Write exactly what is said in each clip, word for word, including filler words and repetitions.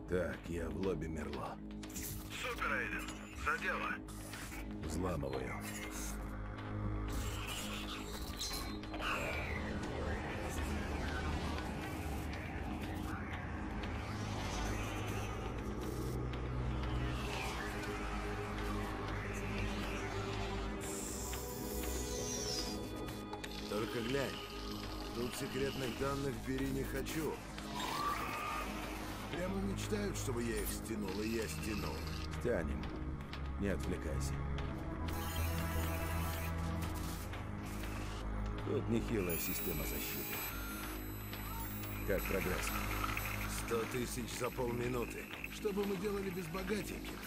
Так, я в лобби Мерло. Супер, Эйден. За дело. Взламываю. Только глянь. Тут секретных данных бери не хочу. Прямо мечтают, чтобы я их стянул, и я стянул. Тянем. Не отвлекайся. Тут нехилая система защиты. Как прогресс? Сто тысяч за полминуты. Что бы мы делали без богатеньких?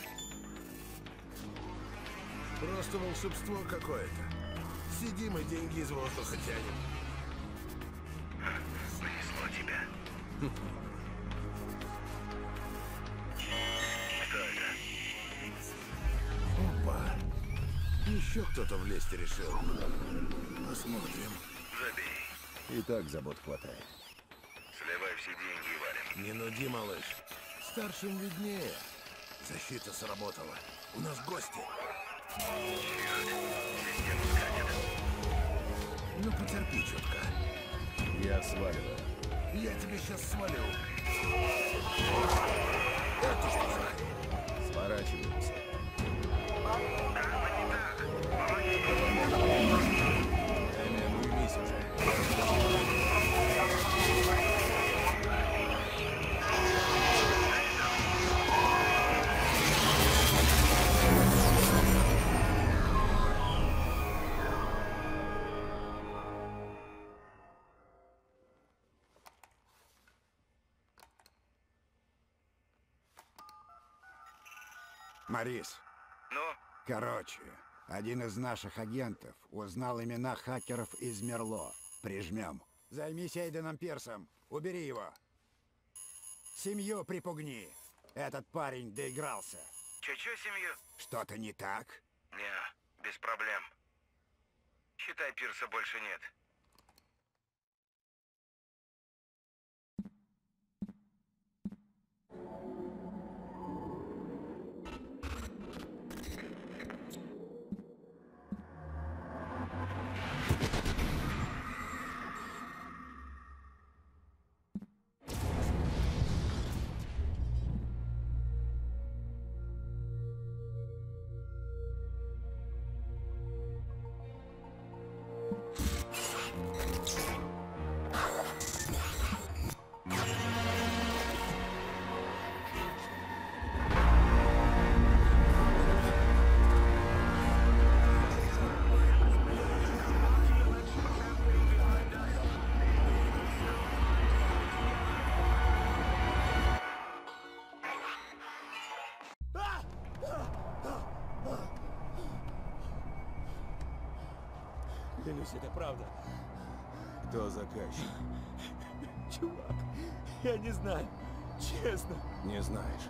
Просто волшебство какое-то. Сидим и деньги из воздуха тянем. Понесло тебя. Кто это? Опа. Еще кто-то влезть решил. Посмотрим. Забей. И так забот хватает. Сливай все деньги и валим. Не нуди, малыш. Старшим виднее. Защита сработала. У нас гости. Систему сканет. Ну, потерпи чутка. Я сваливаю. Я тебе сейчас свалю. Это что за? Сворачиваемся. Как бы не так. Помоги. Эми, ну уймись уже. Морис, Ну, короче, один из наших агентов узнал имена хакеров из Мерло. Прижмем. Займись Эйденом Пирсом. Убери его. Семью припугни. Этот парень доигрался. чё-чё семью? Что-то не так? Не, без проблем. Считай, Пирса больше нет. Клянусь, это правда. Кто заказчик? Чувак, я не знаю. Честно. Не знаешь.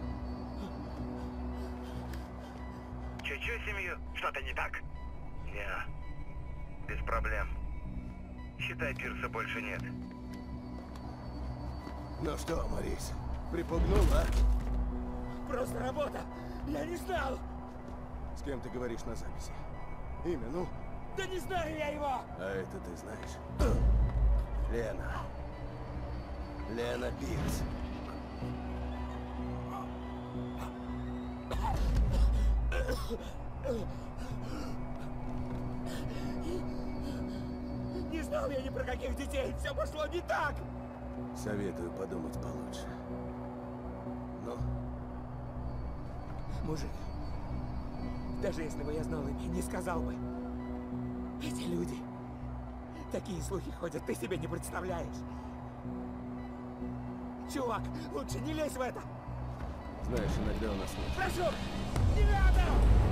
Чё-чё семью? Что-то не так? Не, без проблем. Считай, Пирса больше нет. Ну что, Морис, припугнул, а? Просто работа. Я не знал. С кем ты говоришь на записи? Имя, ну? Да не знаю я его. А это ты знаешь? Лена. Лена Пирс. Не знал я ни про каких детей. Все пошло не так. Советую подумать получше. Ну? Мужик, даже если бы я знал имя, не сказал бы. Эти люди. Такие слухи ходят, ты себе не представляешь. Чувак, лучше не лезь в это. Знаешь, иногда у нас нет. Прошу, не надо!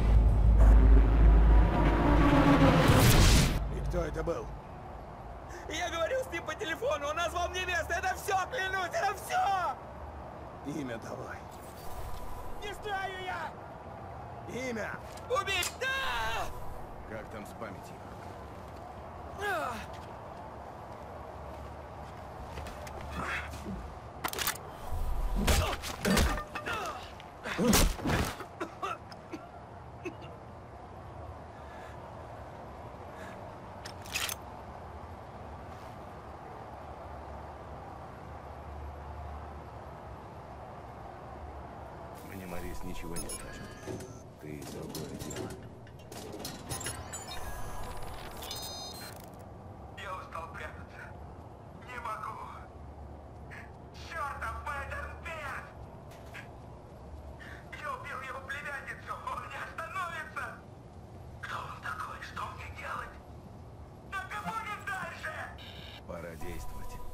И кто это был? Я говорил с ним по телефону, он назвал мне место. Это все, клянусь, это все! Имя давай. Не знаю я! Имя! Убить! Да! Как там с памятью? А! Мне Морис ничего не скажет. Ты другое дело. Я устал прятаться. Не могу. Чёртов Бэденберг! Я убил его племянницу. Он не остановится. Кто он такой? Что мне делать? Так и будет дальше! Пора действовать.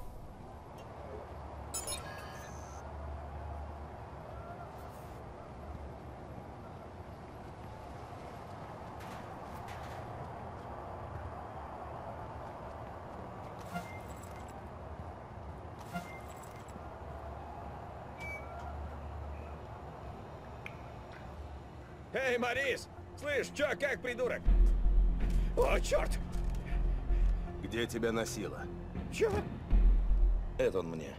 Эй, Морис! Слышь, чё, как, придурок? О, черт! Где тебя носило? Чё? Это он мне.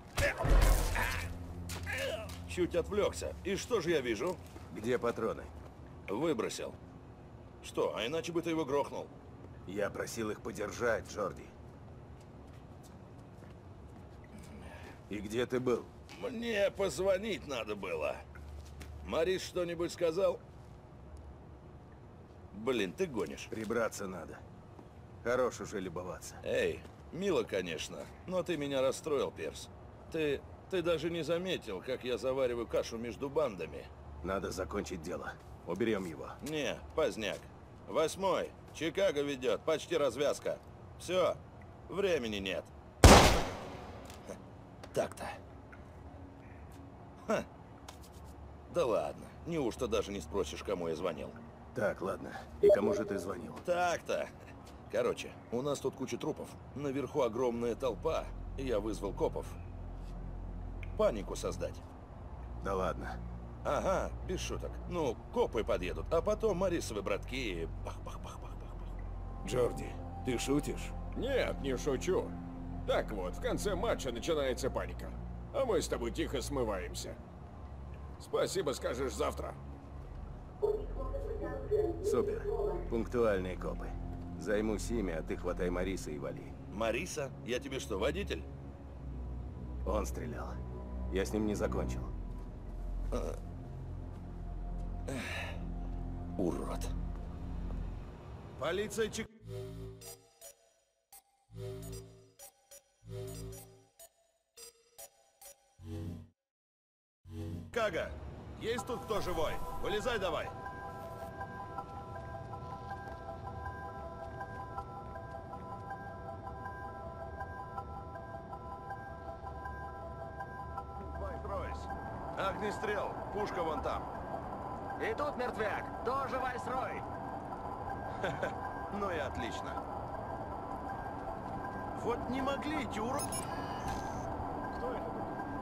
Чуть отвлекся. И что же я вижу? Где патроны? Выбросил. Что, а иначе бы ты его грохнул. Я просил их подержать, Джорди. И где ты был? Мне позвонить надо было. Морис что-нибудь сказал? Блин, ты гонишь. Прибраться надо. Хорош уже любоваться. Эй, мило, конечно, но ты меня расстроил, Перс. Ты... ты даже не заметил, как я завариваю кашу между бандами. Надо закончить дело. Уберем его. Не, поздняк. Восьмой. Чикаго ведет. Почти развязка. Все. Времени нет. Ха, так-то. Ха. Да ладно. Неужто даже не спросишь, кому я звонил? Так, ладно. И кому же ты звонил? Так-то. Короче, у нас тут куча трупов. Наверху огромная толпа. И я вызвал копов. Панику создать. Да ладно. Ага, без шуток. Ну, копы подъедут, а потом Морисовы братки и бах-бах-бах-бах-бах. Джорди, ты шутишь? Нет, не шучу. Так вот, в конце матча начинается паника. А мы с тобой тихо смываемся. Спасибо скажешь завтра. Супер. Пунктуальные копы. Займусь ими, а ты хватай Мориса и вали. Мориса? Я тебе что, водитель? Он стрелял. Я с ним не закончил. Урод. Полиция Чик... Кага, есть тут кто живой? Вылезай давай. Вайс-Ройс. Огнестрел. Пушка вон там. И тут мертвяк. Тоже Вайсрой. Ну и отлично. Вот не могли эти уроды... Кто это?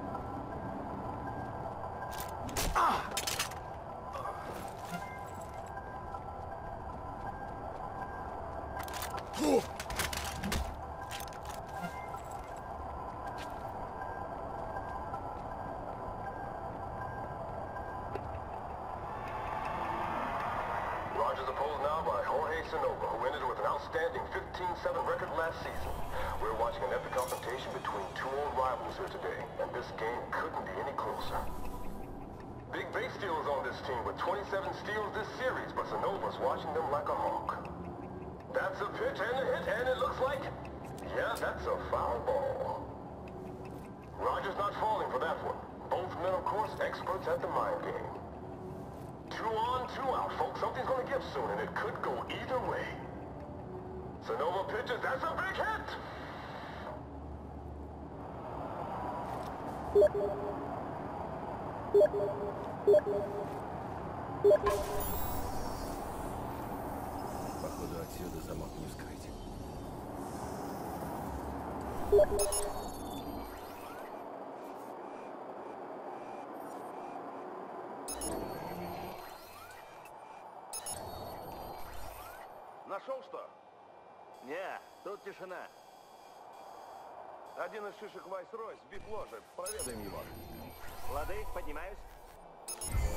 Rogers opposed now by Jorge Sonova, who ended with an outstanding fifteen seven record last season. We're watching an epic confrontation between two old rivals here today, and this game couldn't be any closer. Big Base Steel is on this team with twenty-seven steals this series, but Sonova's watching them like a hawk. That's a pitch and a hit, and it looks like... yeah, that's a foul ball. Rogers not falling for that one. Both men, of course, experts at the mind game. Two on, two out, folks. Something's gonna give soon, and it could go either way. Sonova pitches, that's a big hit! Походу, отсюда замок не вскрыть. Нашел что? Не, тут тишина. Один из шишек Вайс-Ройс, Биг Ложек. Проведаем его. Лады, поднимаюсь.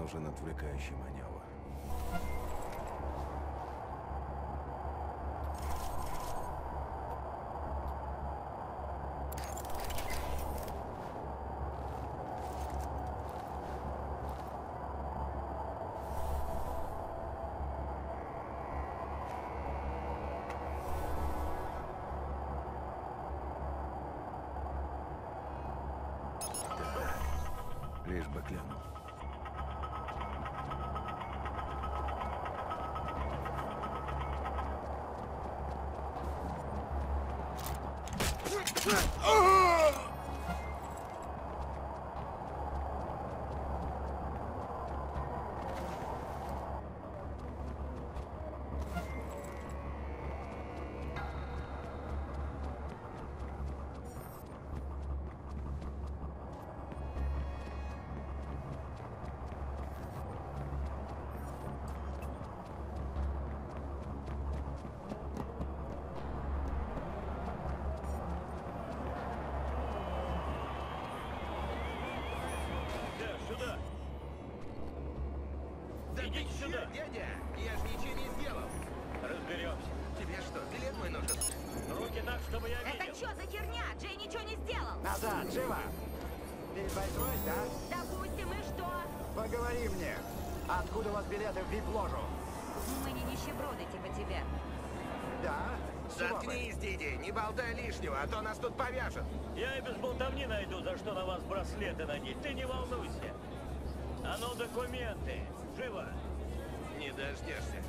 нужен отвлекающий маневр. Лишь бы клянул. Дядя, я же ничего не сделал. Разберемся. Тебе что, билет мой нужен? Руки так, чтобы я видел. Это что за херня? Джей ничего не сделал. Назад, живо! Перед войной, да? Допустим, и что? Поговори мне. Откуда у вас билеты в вип-ложу? Мы не нищеброды типа тебя. Да? С чего бы? Заткнись, Диди, не болтай лишнего, а то нас тут повяжут. Я и без болтовни найду, за что на вас браслеты надеть. Ты не волнуйся. А ну, документы. Живо. Не дождешься.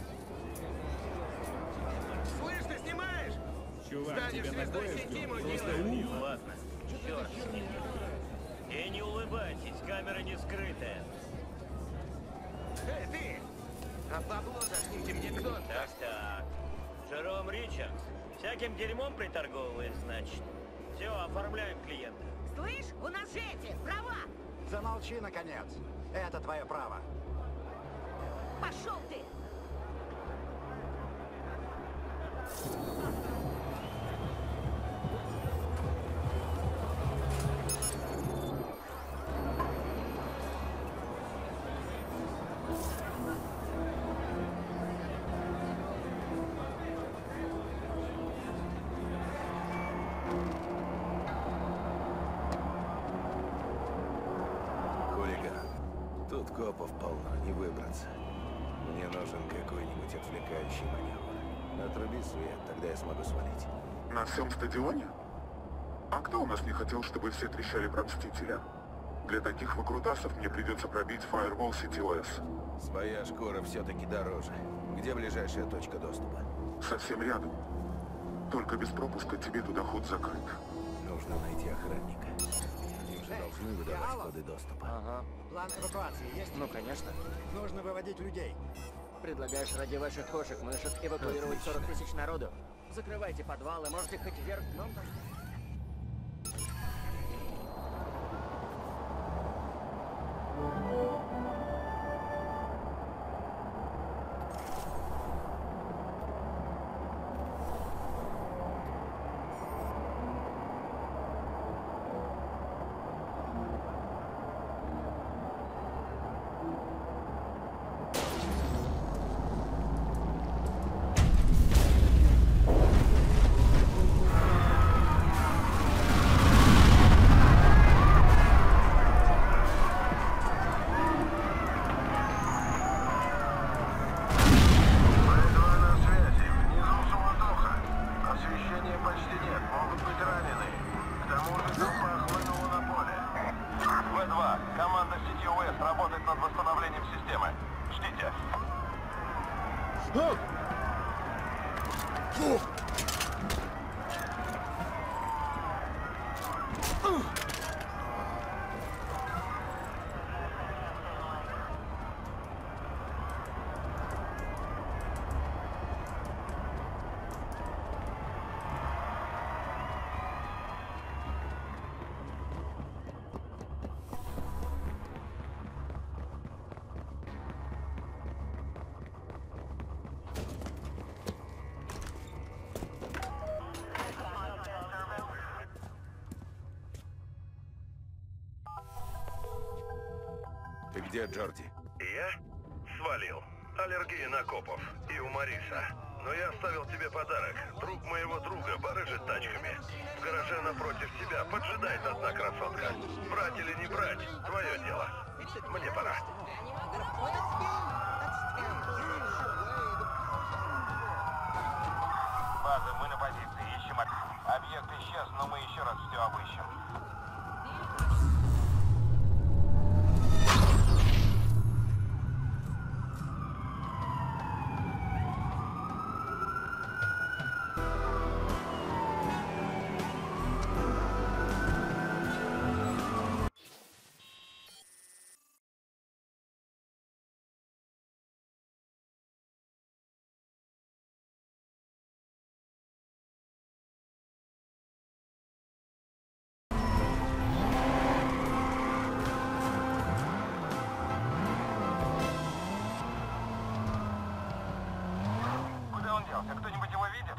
Слышь, ты снимаешь? Чувак, Станешь тебя звездой такое сети, ждет. мой Просто милый. ух. Ладно. Черт с ним. И не улыбайтесь, камера не скрытая. Эй, ты! А бабло зашните мне кто? Так, так. Джером Ричардс. Всяким дерьмом приторговывает, значит. Все, оформляем клиента. Слышь, у нас же эти, права. Замолчи, наконец. Это твое право. Пошел ты. Хулиган. Тут копов полно, не выбраться. Мне нужен какой-нибудь отвлекающий маневр. Отруби свет, тогда я смогу свалить. На всем стадионе? А кто у нас не хотел, чтобы все трещали про Мстителя? Для таких выкрутасов мне придется пробить Firewall City о эс. Своя шкура все-таки дороже. Где ближайшая точка доступа? Совсем рядом. Только без пропуска тебе туда ход закрыт. Нужно найти охранника. Они же должны выдавать Диалог. коды доступа. Ага. План эвакуации есть? Ну, конечно. Нужно выводить людей. Предлагаешь ради ваших кошек-мышек эвакуировать сорок тысяч народу? Закрывайте подвалы, можете хоть вверх дном там. Ты где, Джорди? свалил. Аллергия на копов. И у Мариса. Но я оставил тебе подарок. Друг моего друга барыжит тачками. В гараже напротив тебя поджидает одна красотка. Брать или не брать, твое дело. Мне пора. База, мы на позиции. Ищем от... Объект исчез, но мы еще раз все обыщем. Кто-нибудь его видит?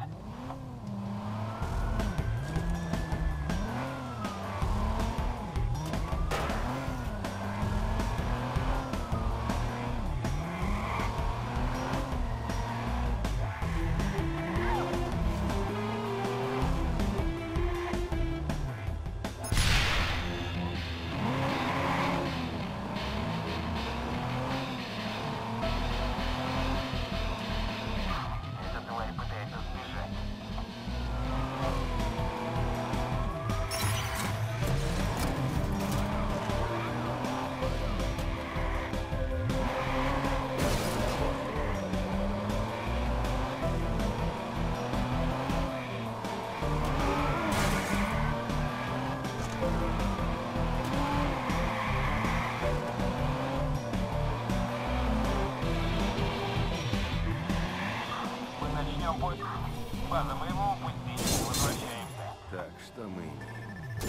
База, мы его упустили, возвращаемся. Так, что мы имеем?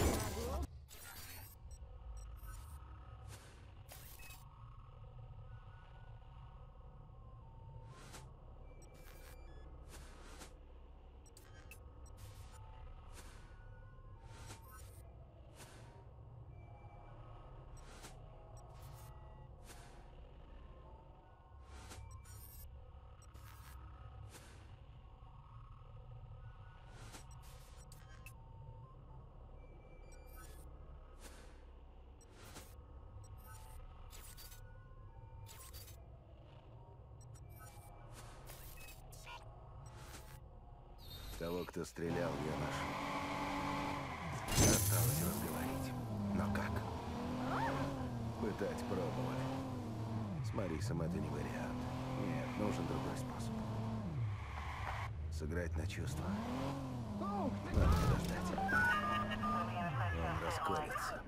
Того, кто стрелял, я нашел. Осталось разговорить. Но как? Пытать пробовали. С Марисом это не вариант. Нет, нужен другой способ. Сыграть на чувства. Надо подождать. Он расколется.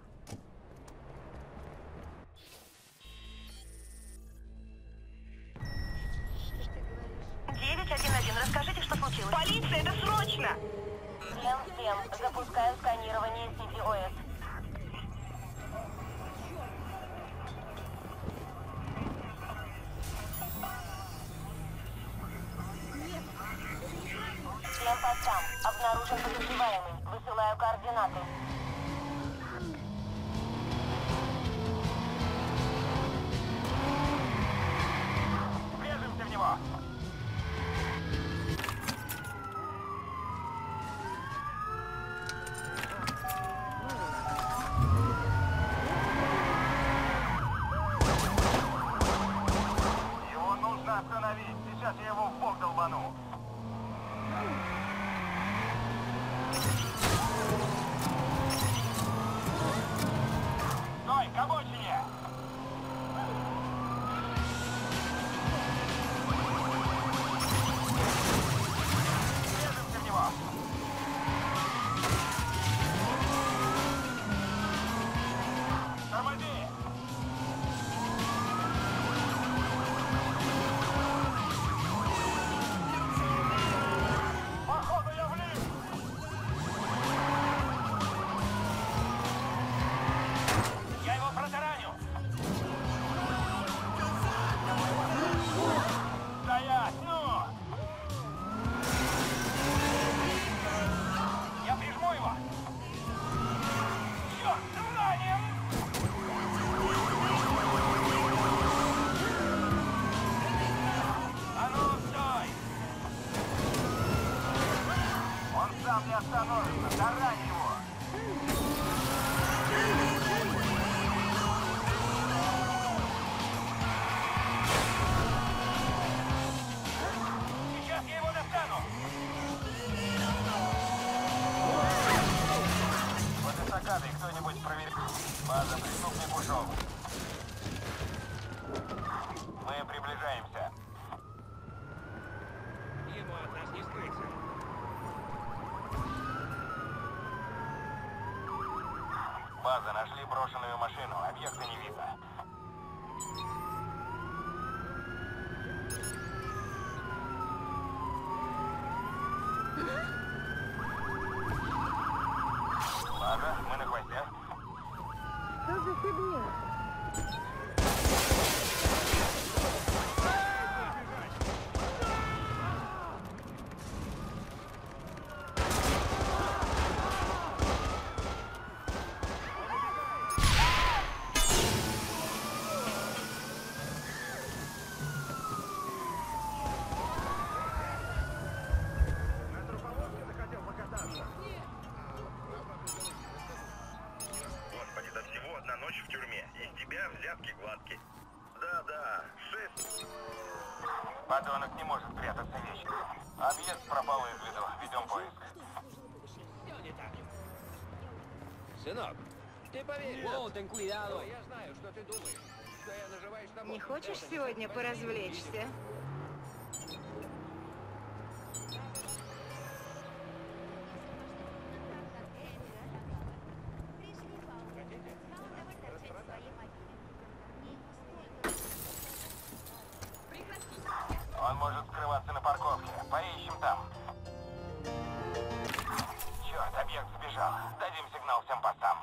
девять один один, расскажите, что случилось. Полиция, это срочно! Всем, всем, запускаю сканирование си ти о эс. Всем постам, обнаружен подозреваемый, высылаю координаты. Врежемся в него! Остановить! Сейчас я его в бок долбану! Там не остановится. Тарань его. Сейчас я его достану. Под эстакадой кто-нибудь проверит. База, преступник ушел. Мы приближаемся. Ему от нас не скрыться. База, нашли брошенную машину. Объекта не видно. База, мы на хвосте. Что за фигня? Господи, до всего одна ночь в тюрьме. Из тебя взятки гладкие. Да-да, шесть. Подонок не может прятаться вечно. Объект пропал из виду. Ведем поиск. Сынок, ты поверь. Болтон, cuidado. Я знаю, что ты думаешь. Что я наживаюсь на... Не хочешь сегодня поразвлечься? Он может скрываться на парковке. Поищем там. Черт, объект сбежал. Дадим сигнал всем постам.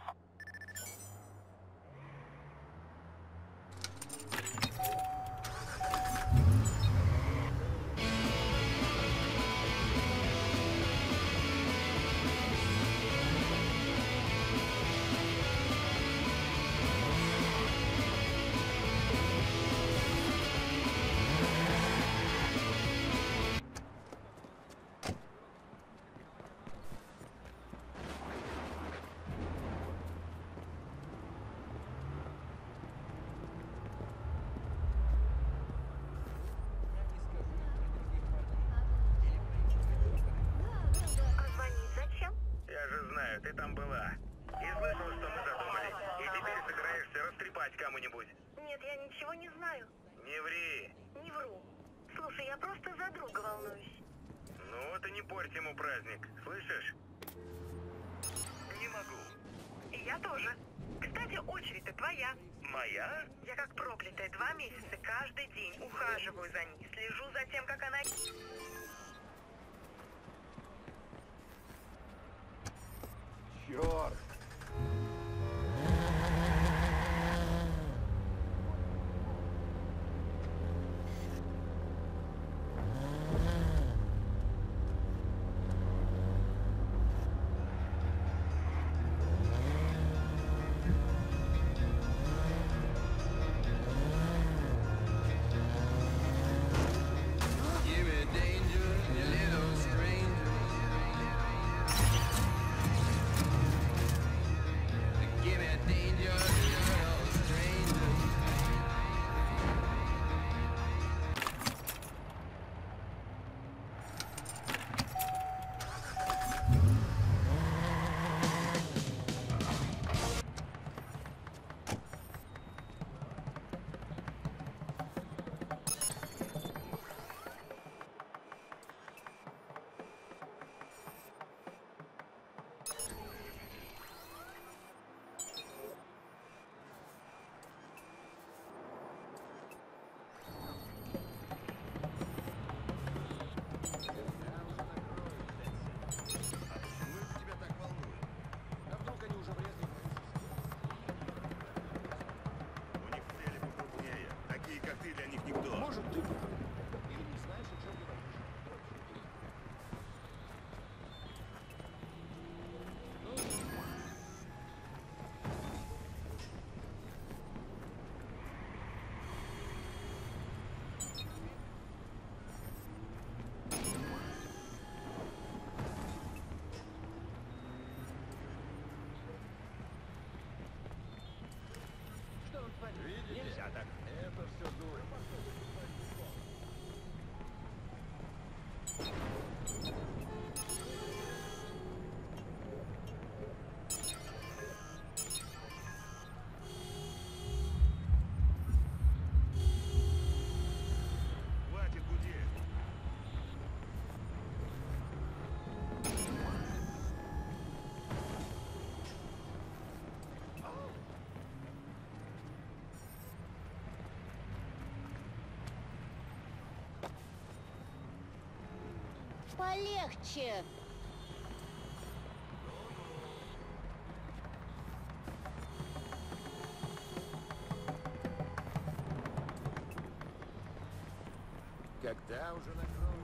Я же знаю, ты там была. И слышала, что мы задумали. И теперь собираешься растрепать кому-нибудь. Нет, я ничего не знаю. Не ври. Не вру. Слушай, я просто за друга волнуюсь. Ну вот и не порть ему праздник. Слышишь? Не могу. И я тоже. Кстати, очередь-то твоя. Моя? Я как проклятая два месяца каждый день ухаживаю за ней, слежу за тем, как она... Черт! Give me danger. господин. Нельзя так. Это все дурь. Хватит гудеть. Полегче. Когда уже накроют?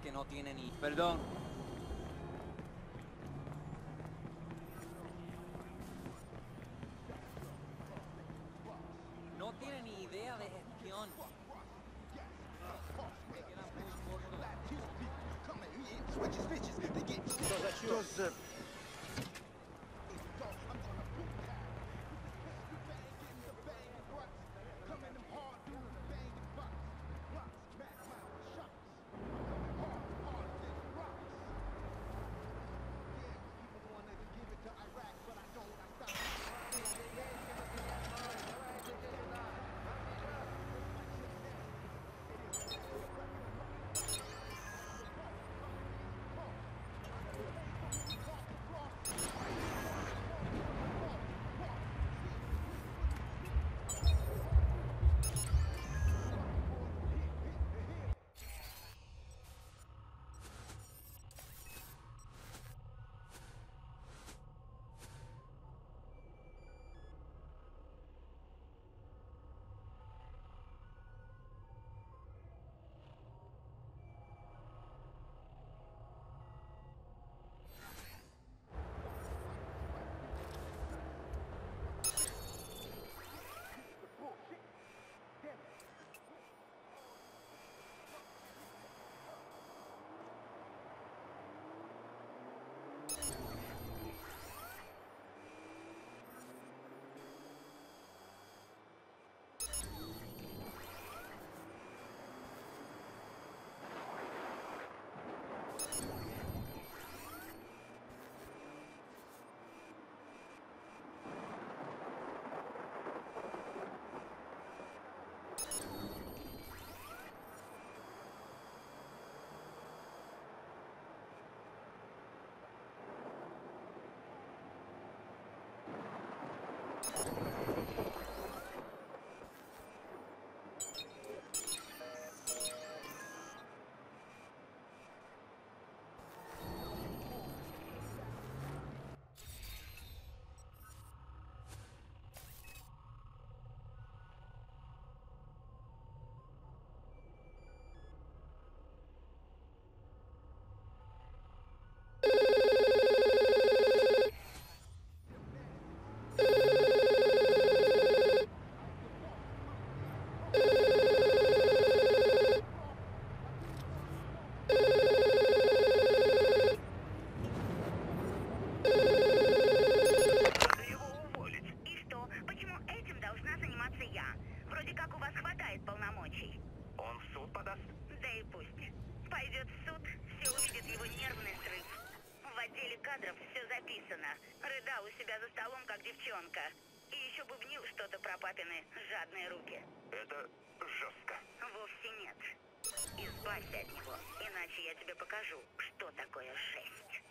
que no tiene ni... Perdón. No tiene ni idea de gestión. Me queda muy corto. Что за... Рыдал у себя за столом, как девчонка. И еще бубнил что-то про папины жадные руки. Это жестко. Вовсе нет. Избавься от него, иначе я тебе покажу, что такое жесть.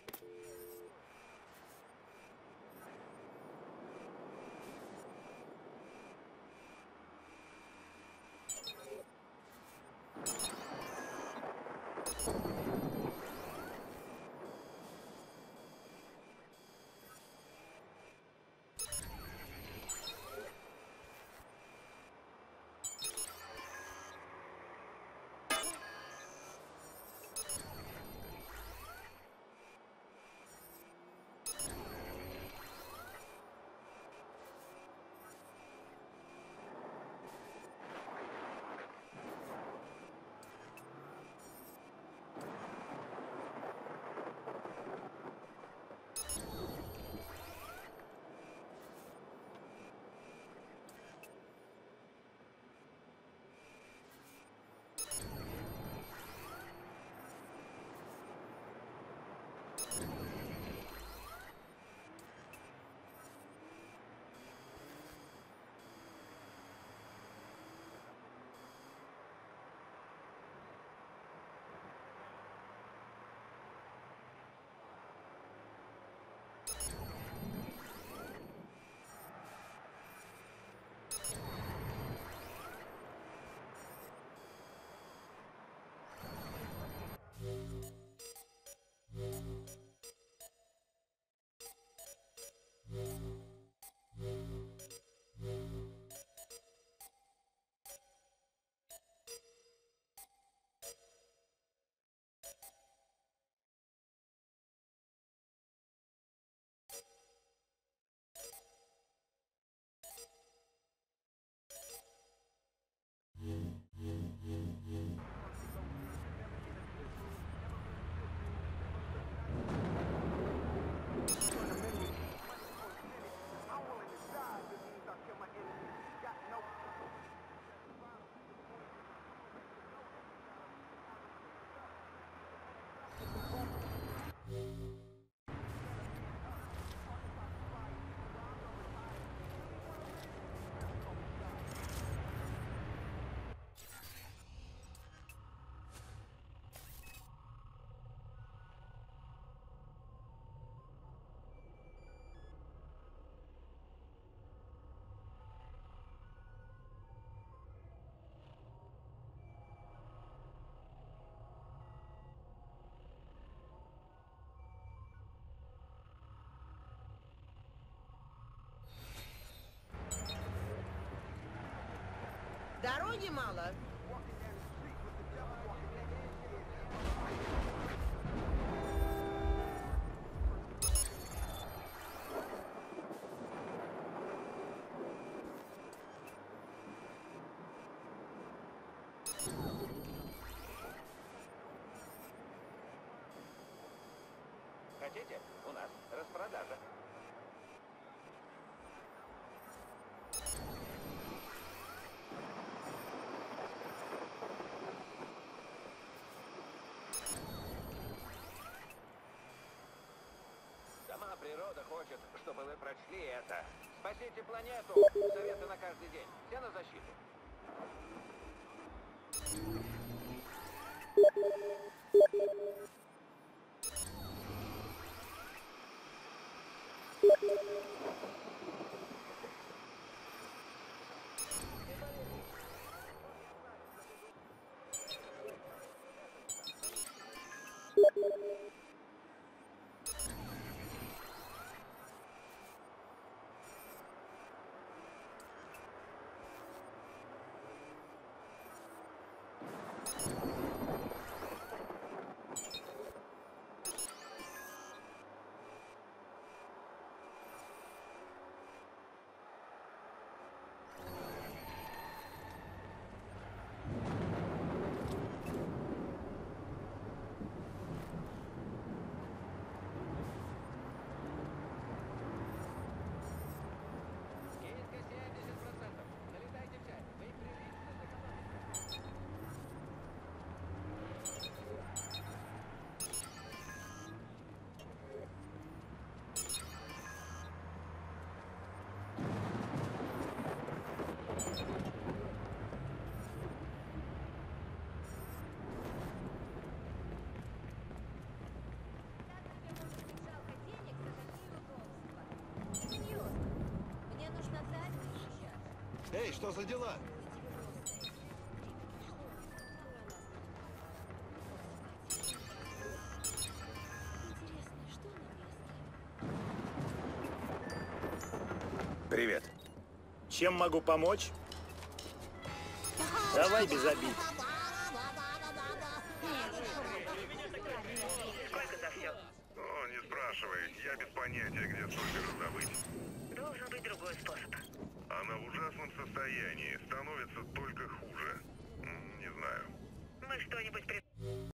Дороги мало. Хотите? У нас распродажа. Сама природа хочет, чтобы вы прочли это. Спасите планету. Советы на каждый день. Все на защиту. Эй, что за дела? Привет. Чем могу помочь? Давай без обид. Сколько за все? О, не спрашивай. Я без понятия, где столько раздобыть. Должен быть другой способ. Она в ужасном состоянии. Становится только хуже. М, Не знаю. Мы что-нибудь при...